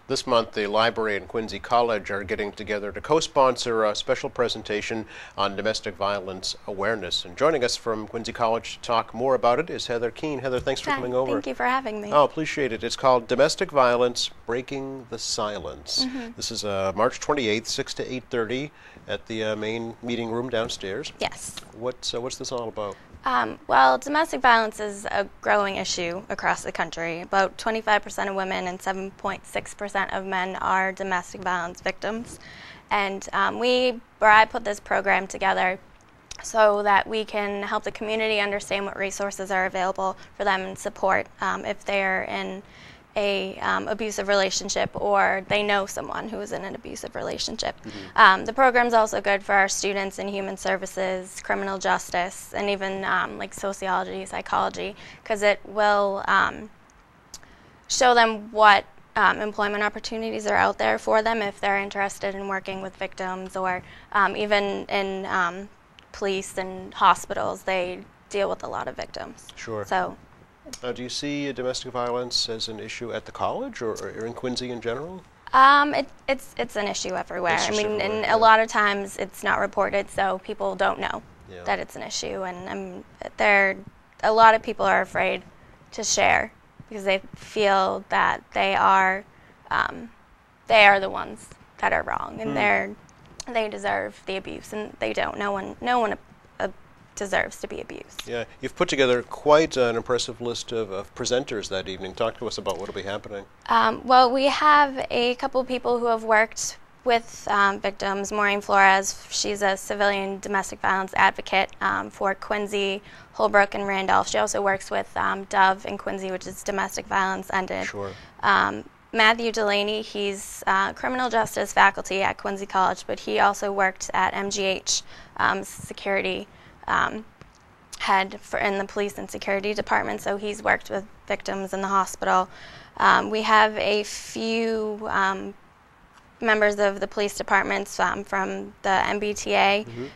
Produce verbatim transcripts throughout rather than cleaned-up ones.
This month, the library and Quincy College are getting together to co-sponsor a special presentation on domestic violence awareness. And joining us from Quincy College to talk more about it is Heather Keen. Heather, thanks for Hi, coming over. Thank you for having me. Oh, appreciate it. It's called Domestic Violence, Breaking the Silence. Mm-hmm. This is uh, March twenty-eighth, six to eight thirty at the uh, main meeting room downstairs. Yes. What's, uh, what's this all about? Um, well, domestic violence is a growing issue across the country. About twenty-five percent of women and seven point six percent of men are domestic violence victims. And um, we, or I put this program together so that we can help the community understand what resources are available for them and support um, if they're in a um, abusive relationship or they know someone who is in an abusive relationship. Mm-hmm. Um, the program's also good for our students in human services, criminal justice, and even um, like sociology, psychology, because it will um, show them what um, employment opportunities are out there for them if they're interested in working with victims, or um, even in um, police and hospitals, they deal with a lot of victims. Sure. So. Uh, do you see uh, domestic violence as an issue at the college or, or in Quincy in general? Um, it, it's it's an issue everywhere. It's I mean, everywhere, and yeah. a lot of times it's not reported, so people don't know yeah. that it's an issue. And um, there, a lot of people are afraid to share because they feel that they are, um, they are the ones that are wrong, and hmm. they're they deserve the abuse, and they don't. No one, no one. Uh, deserves to be abused. Yeah, you've put together quite an impressive list of, of presenters that evening. Talk to us about what will be happening. Um, well, we have a couple people who have worked with um, victims. Maureen Flores, she's a civilian domestic violence advocate um, for Quincy, Holbrook, and Randolph. She also works with um, Dove in Quincy, which is domestic violence ended. Sure. Um, Matthew Delaney, he's uh, criminal justice faculty at Quincy College, but he also worked at M G H um, security Um, head for in the police and security department, so he's worked with victims in the hospital. Um, we have a few um, members of the police departments um, from the M B T A mm-hmm.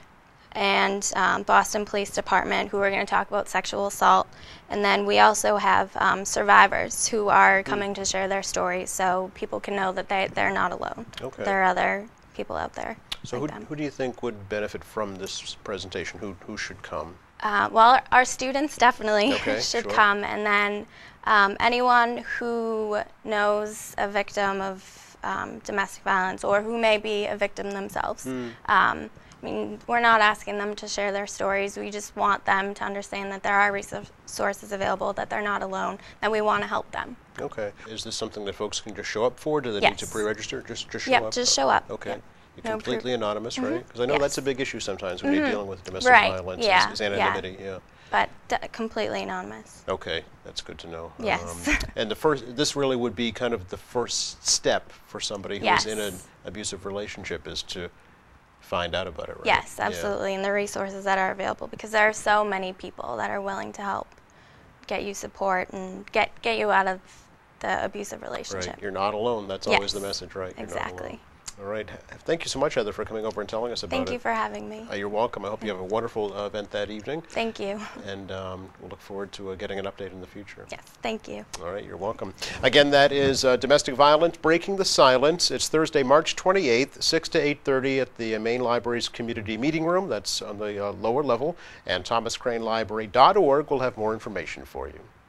and um, Boston Police Department who are going to talk about sexual assault. And then we also have um, survivors who are coming mm. to share their stories, so people can know that they, they're not alone. Okay. There are other people out there. So like who, who do you think would benefit from this presentation? Who, who should come? Uh, well, our students definitely okay, should sure. come, and then um, anyone who knows a victim of um, domestic violence or who may be a victim themselves. Mm. Um, I mean, we're not asking them to share their stories. We just want them to understand that there are resources available, that they're not alone, that we want to help them. Okay. Is this something that folks can just show up for? Do they yes. need to pre-register? Just, just show yep, up? just show up. Okay. Yep. You're no completely anonymous, mm-hmm. right? Because I know yes. that's a big issue sometimes when mm-hmm. you're dealing with domestic right. violence, yeah. is, is anonymity. Yeah. yeah. But d- completely anonymous. Okay, that's good to know. Yes. Um, and the first, this really would be kind of the first step for somebody who's yes. in an abusive relationship, is to find out about it, right? Yes, absolutely, yeah. and the resources that are available, because there are so many people that are willing to help get you support and get get you out of the abusive relationship. Right, you're not alone. That's yes. always the message, right? You're exactly. All right. Thank you so much, Heather, for coming over and telling us about Thank it. you for having me. Uh, you're welcome. I hope you have a wonderful uh, event that evening. Thank you. And um, we'll look forward to uh, getting an update in the future. Yes, thank you. All right, you're welcome. Again, that is uh, Domestic Violence, Breaking the Silence. It's Thursday, March twenty-eighth, six to eight thirty at the uh, main library's community meeting room. That's on the uh, lower level. And thomas crane library dot org will have more information for you.